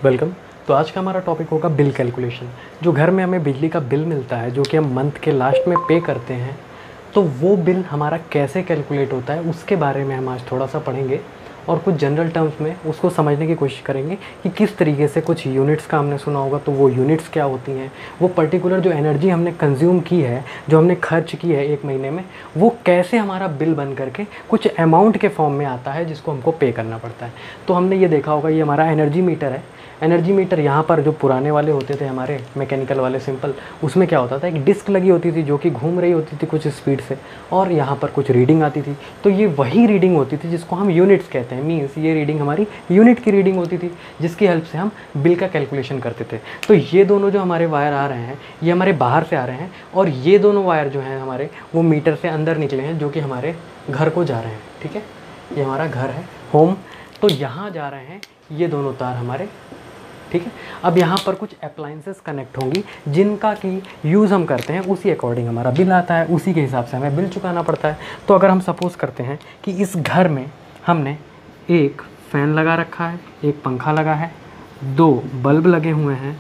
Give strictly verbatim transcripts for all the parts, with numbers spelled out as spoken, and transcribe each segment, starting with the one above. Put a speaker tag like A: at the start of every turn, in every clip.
A: Welcome. तो आज का हमारा टॉपिक होगा बिल कैलकुलेशन। जो घर में हमें बिजली का बिल मिलता है, जो कि हम मंथ के लास्ट में पे करते हैं, तो वो बिल हमारा कैसे कैलकुलेट होता है उसके बारे में हम आज थोड़ा सा पढ़ेंगे और कुछ जनरल टर्म्स में उसको समझने की कोशिश करेंगे कि किस तरीके से, कुछ यूनिट्स का हमने सुना होगा तो वो यूनिट्स क्या होती हैं, वो पर्टिकुलर जो एनर्जी हमने कंज्यूम की है, जो हमने खर्च की है एक महीने में, वो कैसे हमारा बिल बन करके कुछ अमाउंट के फॉर्म में आता है जिसको हमको पे करना पड़ता है। तो हमने ये देखा होगा, ये हमारा एनर्जी मीटर है। एनर्जी मीटर यहाँ पर जो पुराने वाले होते थे हमारे मैकेनिकल वाले सिंपल, उसमें क्या होता था, एक डिस्क लगी होती थी जो कि घूम रही होती थी कुछ स्पीड से, और यहाँ पर कुछ रीडिंग आती थी। तो ये वही रीडिंग होती थी जिसको हम यूनिट्स कहते हैं। मीन्स ये रीडिंग हमारी यूनिट की रीडिंग होती थी जिसकी हेल्प से हम बिल का कैलकुलेशन करते थे। तो ये दोनों जो हमारे वायर आ रहे हैं, ये हमारे बाहर से आ रहे हैं, और ये दोनों वायर जो हैं हमारे, वो मीटर से अंदर निकले हैं जो कि हमारे घर को जा रहे हैं। ठीक है, ये हमारा घर है, होम। तो यहाँ जा रहे हैं ये दोनों तार हमारे। ठीक है, अब यहाँ पर कुछ अप्लाइंसेस कनेक्ट होंगी जिनका कि यूज़ हम करते हैं, उसी अकॉर्डिंग हमारा बिल आता है, उसी के हिसाब से हमें बिल चुकाना पड़ता है। तो अगर हम सपोज़ करते हैं कि इस घर में हमने एक फ़ैन लगा रखा है, एक पंखा लगा है, दो बल्ब लगे हुए हैं,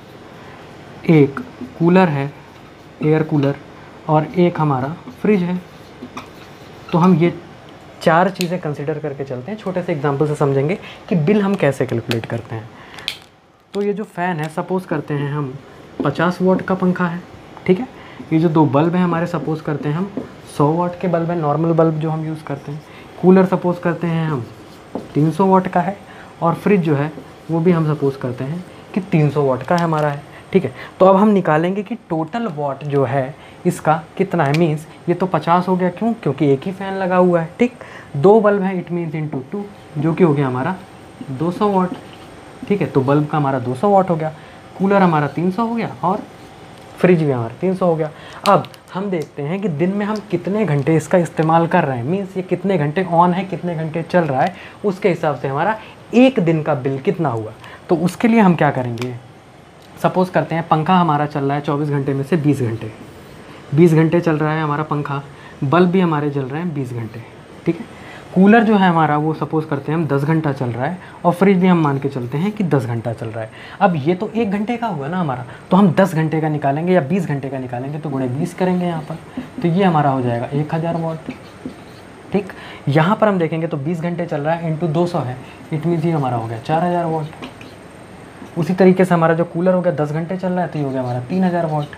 A: एक कूलर है, एयर कूलर, और एक हमारा फ्रिज है। तो हम ये चार चीज़ें कंसिडर करके चलते हैं। छोटे से एग्जांपल से समझेंगे कि बिल हम कैसे कैलकुलेट करते हैं। तो ये जो फ़ैन है, सपोज़ करते हैं हम पचास वाट का पंखा है। ठीक है, ये जो दो बल्ब हैं हमारे, सपोज़ करते हैं हम सौ वाट के बल्ब हैं, नॉर्मल बल्ब जो हम यूज़ करते हैं। कूलर सपोज़ करते हैं हम तीन सौ वाट का है, और फ्रिज जो है वो भी हम सपोज़ करते हैं कि तीन सौ वाट का है हमारा है। ठीक है, तो अब हम निकालेंगे कि टोटल वाट जो है इसका कितना है। मीन्स ये तो पचास हो गया, क्यों? क्योंकि एक ही फ़ैन लगा हुआ है। ठीक, दो बल्ब हैं, इट मीन्स इंटू टू, जो कि हो गया हमारा दो सौ वाट। ठीक है, तो बल्ब का हमारा दो सौ वाट हो गया, कूलर हमारा तीन सौ हो गया, और फ्रिज भी हमारा तीन सौ हो गया। अब हम देखते हैं कि दिन में हम कितने घंटे इसका इस्तेमाल कर रहे हैं। मीन्स ये कितने घंटे ऑन है, कितने घंटे चल रहा है, उसके हिसाब से हमारा एक दिन का बिल कितना हुआ। तो उसके लिए हम क्या करेंगे, सपोज़ करते हैं पंखा हमारा चल रहा है चौबीस घंटे में से बीस घंटे, बीस घंटे चल रहा है हमारा पंखा, बल्ब भी हमारे जल रहे हैं बीस घंटे। ठीक है, कूलर जो है हमारा वो सपोज़ करते हैं हम दस घंटा चल रहा है, और फ्रिज भी हम मान के चलते हैं कि दस घंटा चल रहा है। अब ये तो एक घंटे का हुआ ना हमारा, तो हम दस घंटे का निकालेंगे या बीस घंटे का निकालेंगे, तो गुणे बीस करेंगे यहाँ पर, तो ये हमारा हो जाएगा एक हज़ार वाट। ठीक, यहाँ पर हम देखेंगे तो बीस घंटे चल रहा है इंटू दो सौ है, इट मीन्स ये हमारा हो गया चार हज़ार वाट। उसी तरीके से हमारा जो कूलर हो गया दस घंटे चल रहा है, तो ये हो गया हमारा तीन हज़ार वाट।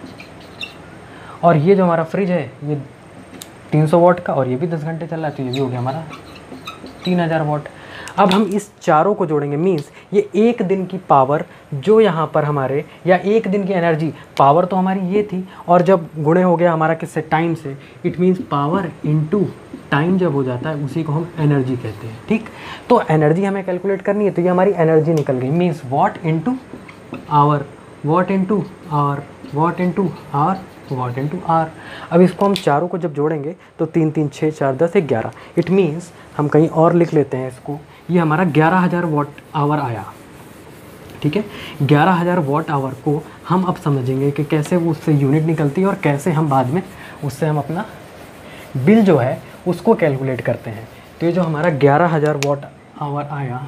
A: और ये जो हमारा फ्रिज है ये तीन सौ वाट का, और ये भी दस घंटे चल रहा है, तो ये भी हो गया हमारा तीन हज़ार वाट। अब हम इस चारों को जोड़ेंगे, मीन्स ये एक दिन की पावर जो यहाँ पर हमारे, या एक दिन की एनर्जी, पावर तो हमारी ये थी, और जब गुणे हो गया हमारा किससे, टाइम से, it means power into time जब हो जाता है उसी को हम एनर्जी कहते हैं। ठीक, तो एनर्जी हमें कैलकुलेट करनी है, तो ये हमारी एनर्जी निकल गई। Means watt into hour, watt into hour, watt into hour, watt into hour. अब इसको हम चारों को जब जोड़ेंगे तो तीन तीन छः चार दस एक ग्यारह, इट मीन्स हम कहीं और लिख लेते हैं इसको, ये हमारा ग्यारह हज़ार वाट आवर आया। ठीक है, ग्यारह हज़ार वाट आवर को हम अब समझेंगे कि कैसे वो उससे यूनिट निकलती है, और कैसे हम बाद में उससे हम अपना बिल जो है उसको कैलकुलेट करते हैं। तो ये जो हमारा ग्यारह हज़ार वाट आवर आया,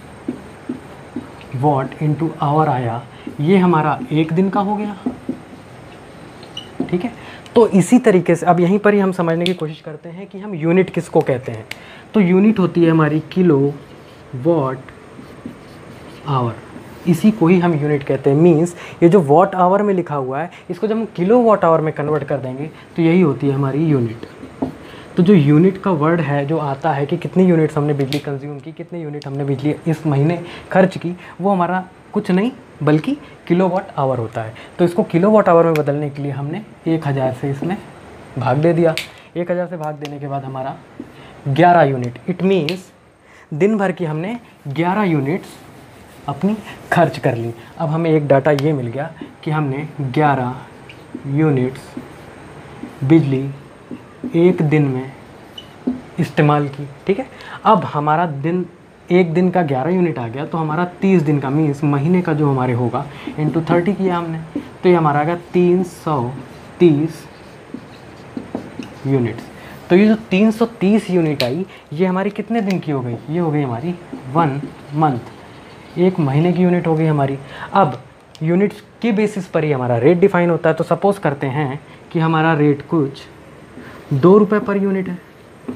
A: वाट इंटू आवर आया, ये हमारा एक दिन का हो गया। ठीक है, तो इसी तरीके से अब यहीं पर ही हम समझने की कोशिश करते हैं कि हम यूनिट किसको कहते हैं। तो यूनिट होती है हमारी किलो वाट आवर, इसी को ही हम यूनिट कहते हैं। मींस ये जो वाट आवर में लिखा हुआ है, इसको जब हम किलो वाट आवर में कन्वर्ट कर देंगे तो यही होती है हमारी यूनिट। तो जो यूनिट का वर्ड है जो आता है कि कितनी यूनिट्स हमने बिजली कंज्यूम की, कितनी यूनिट हमने बिजली इस महीने खर्च की, वो हमारा कुछ नहीं बल्कि किलोवाट आवर होता है। तो इसको किलोवाट आवर में बदलने के लिए हमने एक हज़ार से इसमें भाग दे दिया। एक हज़ार से भाग देने के बाद हमारा ग्यारह यूनिट, इट मीन्स दिन भर की हमने ग्यारह यूनिट्स अपनी खर्च कर ली। अब हमें एक डाटा ये मिल गया कि हमने ग्यारह यूनिट्स बिजली एक दिन में इस्तेमाल की। ठीक है, अब हमारा दिन, एक दिन का ग्यारह यूनिट आ गया, तो हमारा तीस दिन का, मीन्स महीने का जो हमारे होगा इंटू थर्टी किया हमने, तो ये हमारा आ गया तीन सौ तीस यूनिट्स। तो ये जो तीन सौ तीस यूनिट आई, ये हमारी कितने दिन की हो गई, ये हो गई हमारी वन मंथ। एक महीने की यूनिट हो गई हमारी। अब यूनिट्स की बेसिस पर ही हमारा रेट डिफाइन होता है। तो सपोज़ करते हैं कि हमारा रेट कुछ दो रुपये पर यूनिट है,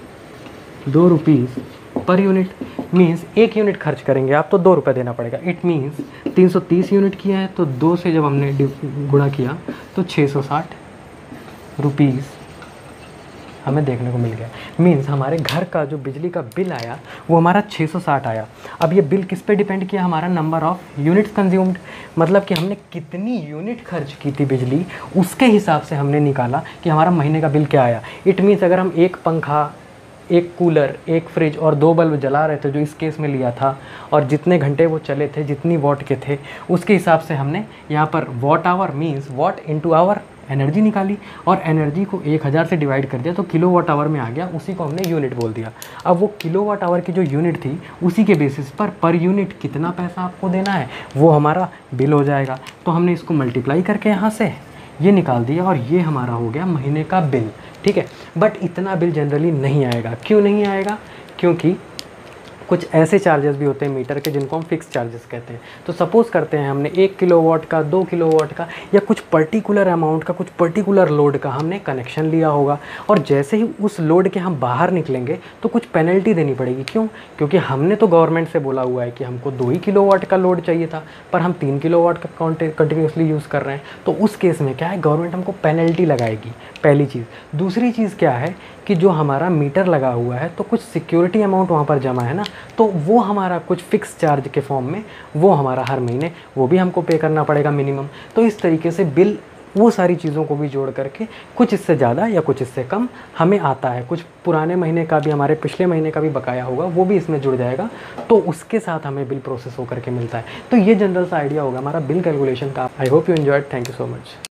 A: दो रुपीज़ पर यूनिट मीन्स एक यूनिट खर्च करेंगे आप तो दो रुपये देना पड़ेगा। इट मीन्स तीन सौ तीस यूनिट किया है तो दो से जब हमने गुणा किया तो छः सौ साठ रुपीज़ हमें देखने को मिल गया। मीन्स हमारे घर का जो बिजली का बिल आया वो हमारा छः सौ साठ आया। अब ये बिल किस पे डिपेंड किया, हमारा नंबर ऑफ़ यूनिट्स कंज्यूम्ड, मतलब कि हमने कितनी यूनिट खर्च की थी बिजली, उसके हिसाब से हमने निकाला कि हमारा महीने का बिल क्या आया। इट मीन्स अगर हम एक पंखा, एक कूलर, एक फ्रिज और दो बल्ब जला रहे थे जो इस केस में लिया था, और जितने घंटे वो चले थे, जितनी वॉट के थे, उसके हिसाब से हमने यहाँ पर watt hour means watt into hour energy निकाली, और एनर्जी को एक हज़ार से डिवाइड कर दिया तो किलो वाट आवर में आ गया, उसी को हमने यूनिट बोल दिया। अब वो किलो वाट आवर की जो यूनिट थी उसी के बेसिस पर पर यूनिट कितना पैसा आपको देना है वो हमारा बिल हो जाएगा। तो हमने इसको मल्टीप्लाई करके यहाँ से ये निकाल दिया और ये हमारा हो गया महीने का बिल। ठीक है, बट इतना बिल जनरली नहीं आएगा। क्यों नहीं आएगा? क्योंकि कुछ ऐसे चार्जेस भी होते हैं मीटर के जिनको हम फिक्स चार्जेस कहते हैं। तो सपोज़ करते हैं हमने एक किलोवाट का, दो किलोवाट का या कुछ पर्टिकुलर अमाउंट का, कुछ पर्टिकुलर लोड का हमने कनेक्शन लिया होगा, और जैसे ही उस लोड के हम बाहर निकलेंगे तो कुछ पेनल्टी देनी पड़ेगी। क्यों? क्योंकि हमने तो गवर्नमेंट से बोला हुआ है कि हमको दो ही किलोवाट का लोड चाहिए था, पर हम तीन किलोवाट का कंटिन्यूसली यूज़ कर रहे हैं। तो उस केस में क्या है, गवर्नमेंट हमको पेनल्टी लगाएगी, पहली चीज़। दूसरी चीज़ क्या है कि जो हमारा मीटर लगा हुआ है तो कुछ सिक्योरिटी अमाउंट वहाँ पर जमा है ना, तो वो हमारा कुछ फिक्स चार्ज के फॉर्म में वो हमारा हर महीने वो भी हमको पे करना पड़ेगा मिनिमम। तो इस तरीके से बिल वो सारी चीज़ों को भी जोड़ करके कुछ इससे ज़्यादा या कुछ इससे कम हमें आता है। कुछ पुराने महीने का भी, हमारे पिछले महीने का भी बकाया होगा वो भी इसमें जुड़ जाएगा, तो उसके साथ हमें बिल प्रोसेस होकर के मिलता है। तो ये जनरल सा आइडिया होगा हमारा बिल कैलकुलेशन का। I hope you enjoyed. Thank you so much.